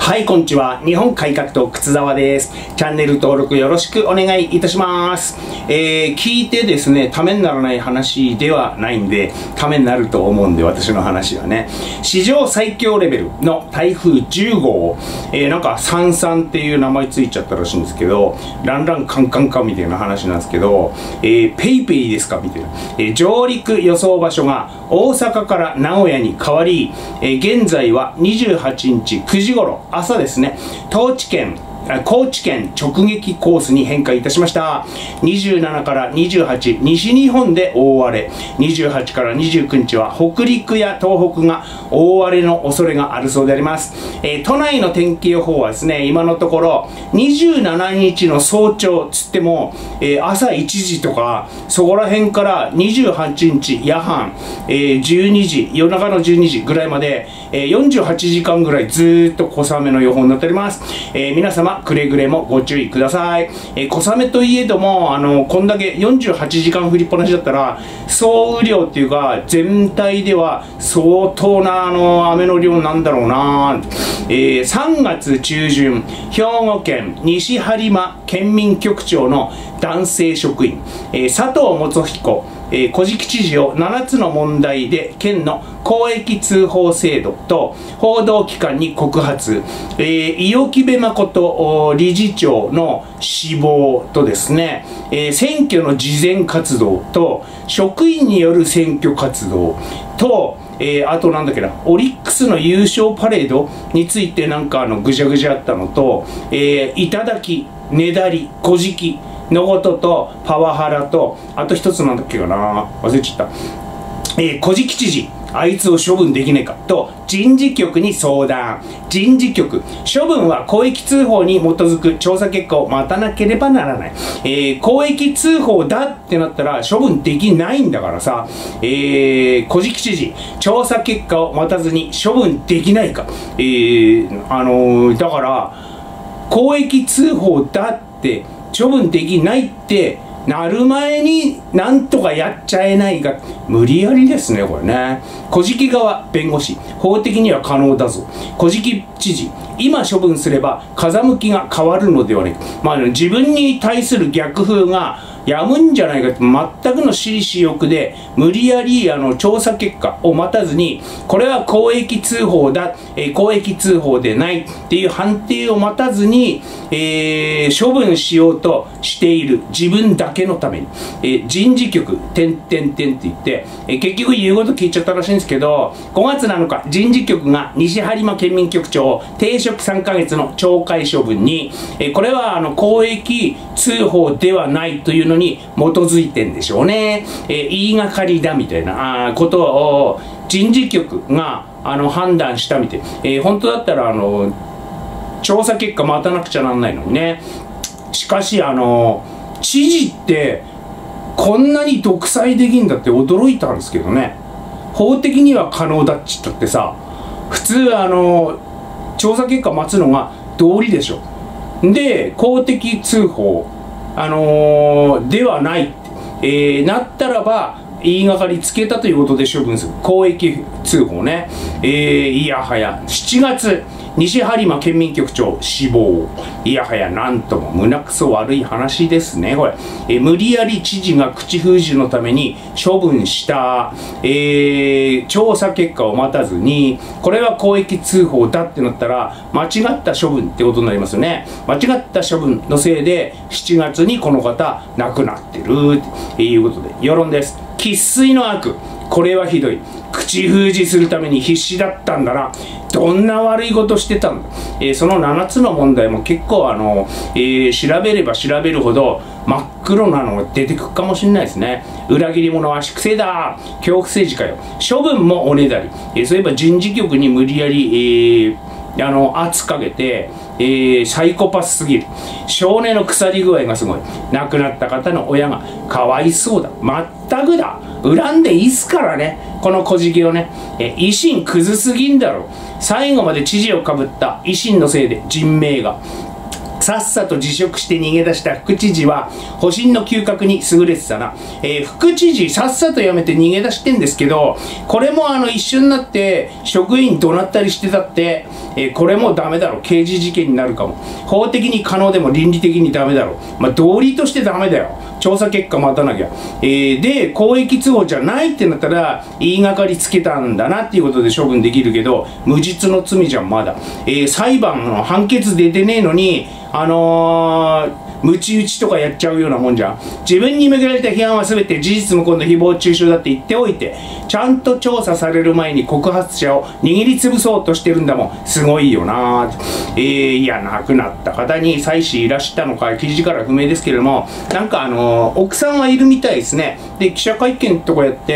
はい、こんにちは。日本改革党靴沢です。チャンネル登録よろしくお願いいたします。聞いてですね、ためにならない話ではないんで、ためになると思うんで、私の話はね。史上最強レベルの台風10号、なんかサンサンっていう名前ついちゃったらしいんですけど、ランランカンカンカンみたいな話なんですけど、ペイペイですかみたいな。上陸予想場所が大阪から名古屋に変わり、現在は28日9時頃、朝ですね、高知県直撃コースに変化いたしました。27から28、西日本で大荒れ。28から29日は北陸や東北が大荒れの恐れがあるそうであります。都内の天気予報はですね、今のところ27日の早朝つっても、朝1時とか、そこら辺から28日夜半、12時、夜中の12時ぐらいまで、48時間ぐらいずーっと小雨の予報になっております。皆様くれぐれもご注意ください。小雨といえども、こんだけ48時間降りっぱなしだったら、総雨量っていうか、全体では相当な雨の量なんだろうな。3月中旬、兵庫県西播磨県民局長の男性職員、佐藤元彦、小敷知事を7つの問題で県の公益通報制度と報道機関に告発、伊予木部誠理事長の死亡とですね、選挙の事前活動と職員による選挙活動と、あとなんだっけな、オリックスの優勝パレードについてなんかぐじゃぐじゃあったのと、頂き、ねだり、小敷のこととパワハラと、あと一つなんだっけかな、忘れちゃった。小敷知事、あいつを処分できないかと人事局に相談。人事局、処分は公益通報に基づく調査結果を待たなければならない。公益通報だってなったら処分できないんだからさ、小敷知事、調査結果を待たずに処分できないか。だから公益通報だって処分できないってなる前になんとかやっちゃえないが無理やりですね、これね。小敷側弁護士、法的には可能だぞ。小敷知事、今処分すれば風向きが変わるのではないか。自分に対する逆風がやむんじゃないかって全くの私利私欲で無理やり調査結果を待たずに、これは公益通報だ、公益通報でないっていう判定を待たずに、処分しようとしている自分だけのために、人事局って言って、結局言うこと聞いちゃったらしいんですけど、5月7日人事局が西播磨県民局長を停職3ヶ月の懲戒処分に、これは公益通報ではないというのに基づいてんでしょうね。言いがかりだみたいなことを人事局が判断したみたい。本当だったら調査結果待たなくちゃなんないのにね。しかし知事ってこんなに独裁できんだって驚いたんですけどね。法的には可能だっちったってさ、普通調査結果待つのが道理でしょ。で、公的通報ではない、なったらば言いがかりつけたということで処分する公益通報ね。いやはや7月西播磨県民局長死亡。いやはやなんとも胸くそ悪い話ですね、これ。無理やり知事が口封じのために処分した、調査結果を待たずに、これは公益通報だってなったら、間違った処分ってことになりますよね。間違った処分のせいで、7月にこの方亡くなってるっていうことで、世論です。生粋の悪。これはひどい。口封じするために必死だったんだな。どんな悪いことしてたんだ。その7つの問題も結構調べれば調べるほど真っ黒なのが出てくるかもしれないですね。裏切り者は粛清だ。恐怖政治かよ。処分もおねだり。そういえば人事局に無理やり、圧かけて、サイコパスすぎる。少年の腐り具合がすごい。亡くなった方の親がかわいそうだ。まったくだ。恨んでいいっすからね、この小敷をね。維新クズすぎんだろ。最後まで知事をかぶった維新のせいで人命が。 さっさと辞職して逃げ出した副知事は保身の嗅覚に優れてたな。副知事さっさと辞めて逃げ出してんですけど、これも一緒になって職員怒鳴ったりしてたって、これもダメだろ。刑事事件になるかも。法的に可能でも倫理的にダメだろ。道理としてダメだよ。調査結果待たなきゃ。で、公益通報じゃないってなったら言いがかりつけたんだなっていうことで処分できるけど、無実の罪じゃんまだ。裁判の判決出てねえのにムチ打ちとかやっちゃうようなもんじゃん。自分に向けられた批判は全て事実無根の誹謗中傷だって言っておいて、ちゃんと調査される前に告発者を握りつぶそうとしてるんだもん。すごいよな。いや、亡くなった方に妻子いらしたのか記事から不明ですけれども、なんか奥さんはいるみたいですね。で、記者会見とかやって、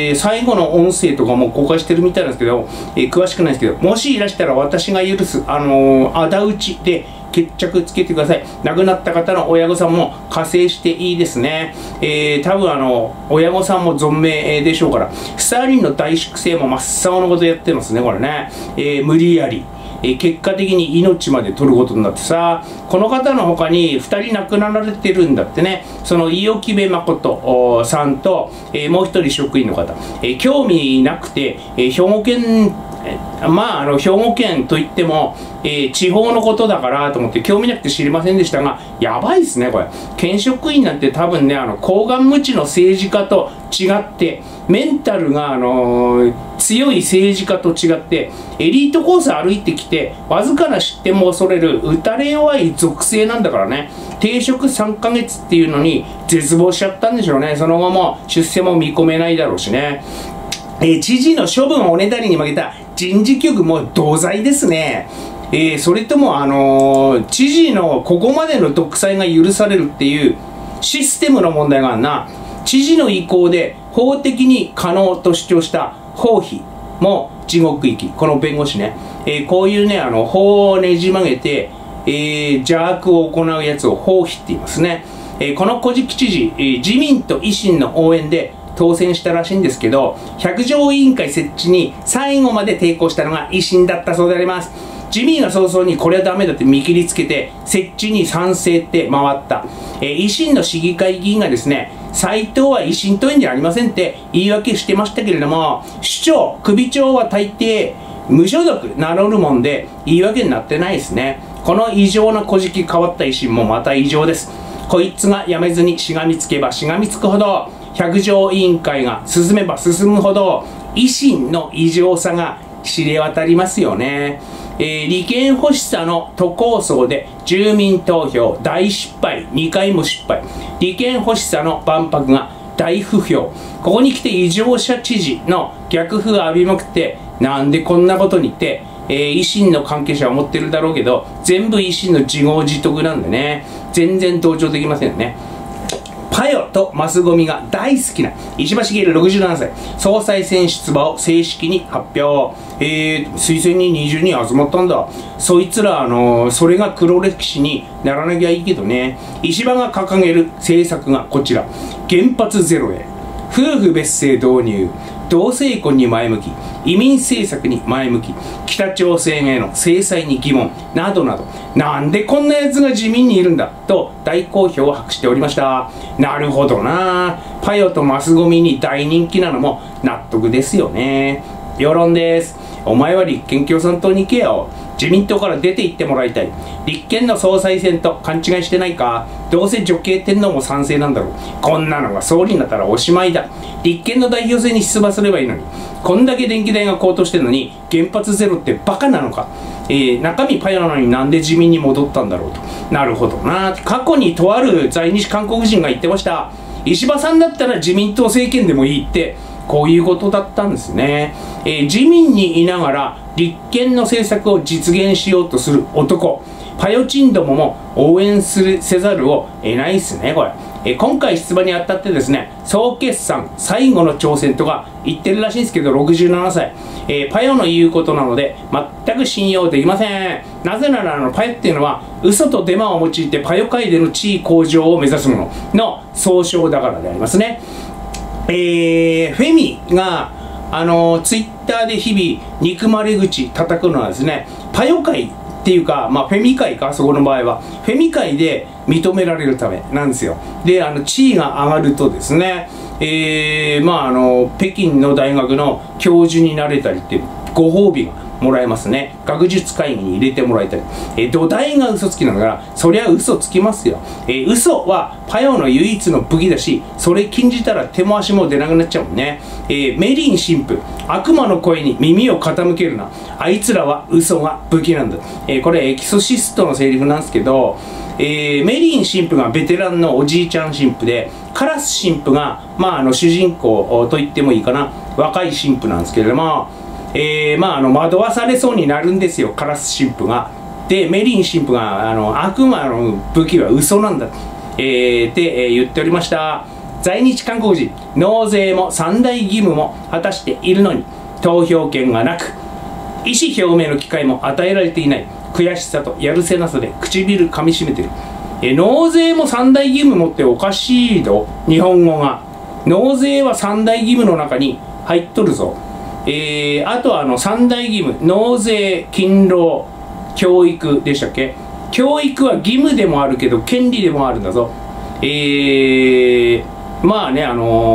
最後の音声とかも公開してるみたいなんですけど、詳しくないですけど、もしいらしたら私が許す仇討ちで決着つけてください。亡くなった方の親御さんも加勢していいですね。多分親御さんも存命でしょうから、スターリンの大粛清も真っ青のことやってますね、これね。無理やり。結果的に命まで取ることになってさ、この方の他に2人亡くなられてるんだってね。その伊予木部誠さんと、もう1人職員の方。興味なくて、兵庫県兵庫県といっても、地方のことだからと思って興味なくて知りませんでしたが、やばいですねこれ。県職員なんて多分ね、厚顔無知の政治家と違って、メンタルが強い政治家と違って、エリートコース歩いてきてわずかな失点も恐れる打たれ弱い属性なんだからね。停職3ヶ月っていうのに絶望しちゃったんでしょうね。その後も出世も見込めないだろうしね。知事の処分をおねだりに負けた人事局も同罪ですね。それとも知事のここまでの独裁が許されるっていうシステムの問題があるな。知事の意向で法的に可能と主張した法費も地獄行き。この弁護士ね。こういうね、法をねじ曲げて、邪悪を行うやつを法費って言いますね。この小池知事、自民と維新の応援で当選したらしいんですけど、百条委員会設置に最後まで抵抗したのが維新だったそうであります。自民が早々にこれはダメだって見切りつけて設置に賛成って回った。維新の市議会議員がですね、斉藤は維新党員じゃありませんって言い訳してましたけれども、首長、首長は大抵無所属名乗るもんで言い訳になってないですね。この異常な小敷変わった維新もまた異常です。こいつが辞めずにしがみつけばしがみつくほど、百条委員会が進めば進むほど維新の異常さが知れ渡りますよね。利権欲しさの都構想で住民投票大失敗、2回も失敗。利権欲しさの万博が大不評。ここに来て異常者知事の逆風を浴びまくって、なんでこんなことにって維新の関係者は思ってるだろうけど、全部維新の自業自得なんでね、全然同調できませんね。パヨとマスゴミが大好きな石破茂67歳、総裁選出馬を正式に発表。推薦に20人集まったんだ。そいつら、それが黒歴史にならなきゃいいけどね。石破が掲げる政策がこちら。原発ゼロへ、夫婦別姓導入、同性婚に前向き、移民政策に前向き、北朝鮮への制裁に疑問などなど、なんでこんなやつが自民にいるんだと大好評を博しておりました。なるほどな。パヨとマスゴミに大人気なのも納得ですよね。世論です。お前は立憲共産党に行けよ。自民党から出て行ってもらいたい。立憲の総裁選と勘違いしてないか。どうせ女系天皇も賛成なんだろう。こんなのが総理になったらおしまいだ。立憲の代表選に出馬すればいいのに。こんだけ電気代が高騰してるのに原発ゼロってバカなのか。中身パヨなのになんで自民に戻ったんだろうと。なるほどな。過去にとある在日韓国人が言ってました。石破さんだったら自民党政権でもいいって、こういうことだったんですね。自民にいながら立憲の政策を実現しようとする男、パヨチンどもも応援せざるを得ないですね、これ。今回出馬にあたってですね、総決算最後の挑戦とか言ってるらしいんですけど、67歳。パヨの言うことなので全く信用できません。なぜならパヨっていうのは嘘とデマを用いてパヨ界での地位向上を目指すものの総称だからでありますね。フェミがツイッターで日々憎まれ口叩くのはですね、パヨ界っていうか、まあ、フェミ界か、そこの場合は。フェミ界で認められるためなんですよ。で、地位が上がるとですね、まあ、北京の大学の教授になれたりっていうご褒美がもらえますね。学術会議に入れてもらえたり。土台が嘘つきなんだから、そりゃ嘘つきますよ。嘘はパヨの唯一の武器だし、それ禁じたら手も足も出なくなっちゃうもんね。メリン神父、悪魔の声に耳を傾けるな。あいつらは嘘が武器なんだ。これエキソシストのセリフなんですけど、メリン神父がベテランのおじいちゃん神父で、カラス神父が、まあ、主人公と言ってもいいかな、若い神父なんですけれども、まあ、惑わされそうになるんですよ、カラス神父が。で、メリン神父が悪魔の武器は嘘なんだって言っておりました。在日韓国人、納税も三大義務も果たしているのに、投票権がなく、意思表明の機会も与えられていない。悔しさとやるせなさで唇噛みしめてる。納税も三大義務もっておかしいぞ、日本語が。納税は三大義務の中に入っとるぞ。あとは三大義務、納税、勤労、教育でしたっけ。教育は義務でもあるけど権利でもあるんだぞ。まあね、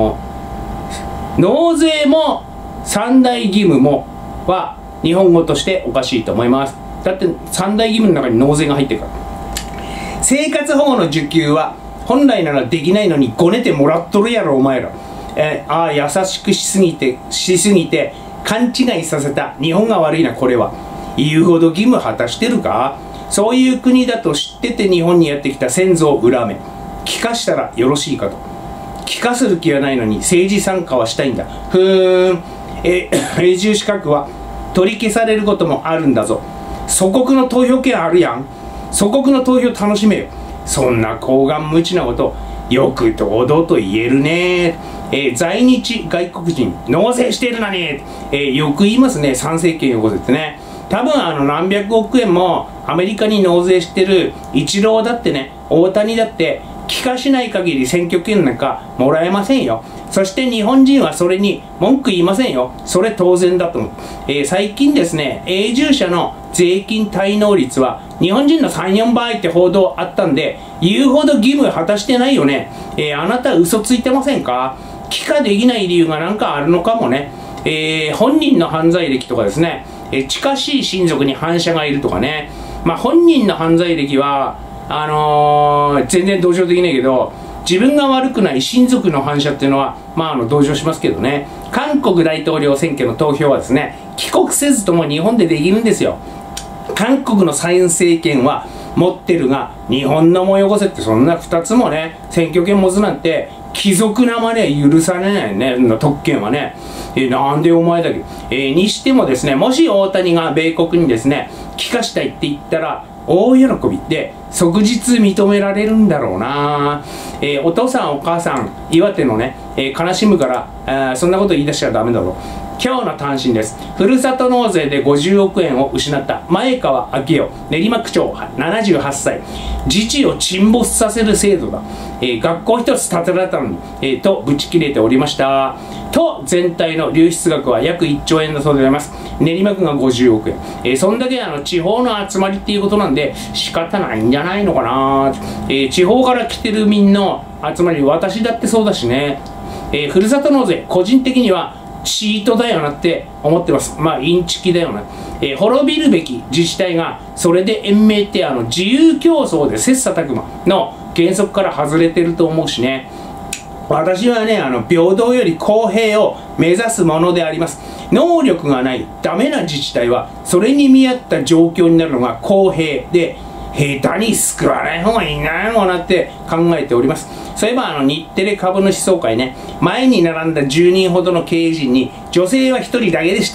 納税も三大義務もは日本語としておかしいと思います。だって三大義務の中に納税が入ってるから。生活保護の受給は本来ならできないのにごねてもらっとるやろお前ら。優しくしすぎて勘違いさせた日本が悪いな。これは言うほど義務果たしてるか。そういう国だと知ってて日本にやってきた先祖を恨め、聞かしたらよろしいかと。聞かせる気はないのに政治参加はしたいんだ。永住資格は取り消されることもあるんだぞ。祖国の投票権あるやん。祖国の投票楽しめよ。そんな厚顔無知なことよく堂々と言えるね。在日外国人納税してるのに、よく言いますね、参政権よこせってね。多分何百億円もアメリカに納税してるイチローだってね、大谷だって帰化しない限り選挙権なんかもらえませんよ。そして日本人はそれに文句言いませんよ。それ当然だと思う。最近ですね、永住者の税金滞納率は日本人の3、4倍って報道あったんで、言うほど義務果たしてないよね。あなた嘘ついてませんか。帰化できない理由が何かあるのかもね。本人の犯罪歴とかですね、近しい親族に反社がいるとかね。まあ本人の犯罪歴は全然同情できないけど、自分が悪くない親族の反社っていうのはまあ同情しますけどね。韓国大統領選挙の投票はですね、帰国せずとも日本でできるんですよ。韓国の参政権は持ってるが日本のもよこせって、そんな2つもね選挙権持つなんて貴族なまで許されないね、特権はね。なんでお前だけ、にしてもですね、もし大谷が米国にですね帰化したいって言ったら大喜びで即日認められるんだろうな。お父さんお母さん岩手のね、悲しむからそんなこと言い出しちゃダメだぞ。今日の単身です。ふるさと納税で50億円を失った前川明夫練馬区長78歳。自治を沈没させる制度だ。学校一つ建てられたのに、とぶち切れておりました。都全体の流出額は約1兆円だそうでございます。練馬区が50億円。そんだけ地方の集まりっていうことなんで仕方ないんじゃないのかな。地方から来てる民の集まり、私だってそうだしね。ふるさと納税、個人的にはチートだよなって思ってます。まあインチキだよな。滅びるべき自治体がそれで延命って自由競争で切磋琢磨の原則から外れてると思うしね。私はね、平等より公平を目指すものであります。能力がないダメな自治体はそれに見合った状況になるのが公平で、下手に救わない方がいいなもなって考えております。そういえば日テレ株主総会ね、前に並んだ10人ほどの経営陣に女性は1人だけでした。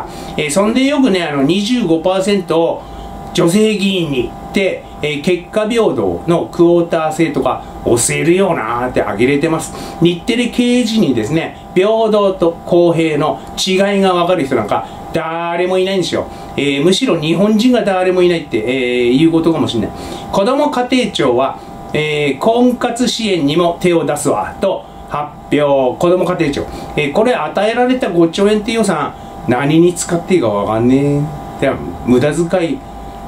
そんでよくね、25% を女性議員にって結果平等のクォーター制とか押せるよなってあげれてます。日テレ経営陣にですね、平等と公平の違いが分かる人なんか誰もいないんですよ。むしろ日本人が誰もいないって、いうことかもしれない。子ども家庭庁は、婚活支援にも手を出すわと発表。子ども家庭庁、これ与えられた5兆円って予算何に使っていいか分かんねえ。無駄遣い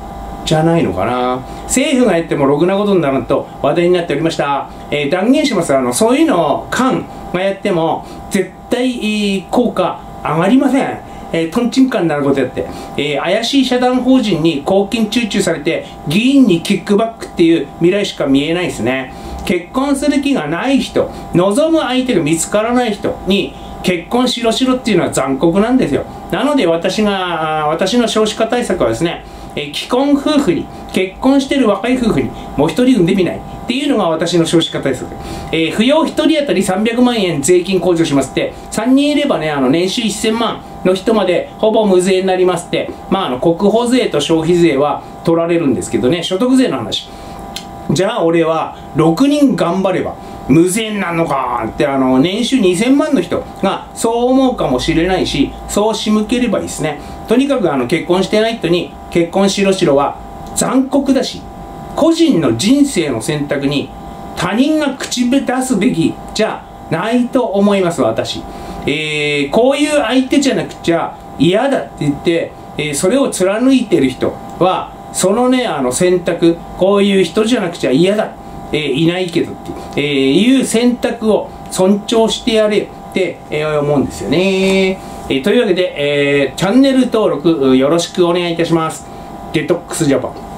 じゃないのかな。政府がやってもろくなことにならんと話題になっておりました。断言します。そういうのを官がやっても絶対効果上がりません。トンチンカンになることやって、怪しい社団法人に公金注入されて議員にキックバックっていう未来しか見えないですね。結婚する気がない人、望む相手が見つからない人に結婚しろしろっていうのは残酷なんですよ。なので私の少子化対策はですね、既婚夫婦に、結婚してる若い夫婦にもう一人産んでみないっていうのが私の少子化対策。扶養1人当たり300万円税金控除しますって、3人いればね、年収1000万の人までほぼ無税になりますって、国保税と消費税は取られるんですけどね、所得税の話。じゃあ俺は6人頑張れば無税になるのかって、年収2000万の人がそう思うかもしれないし、そう仕向ければいいですね。とにかく結婚してない人に結婚しろしろは残酷だし、個人の人生の選択に他人が口出すべきじゃないと思います、私。こういう相手じゃなくちゃ嫌だって言って、それを貫いてる人はそのね、選択、こういう人じゃなくちゃ嫌だ、いないけどっていう選択を尊重してやれって思うんですよね。というわけで、チャンネル登録よろしくお願いいたします。デトックスジャパン。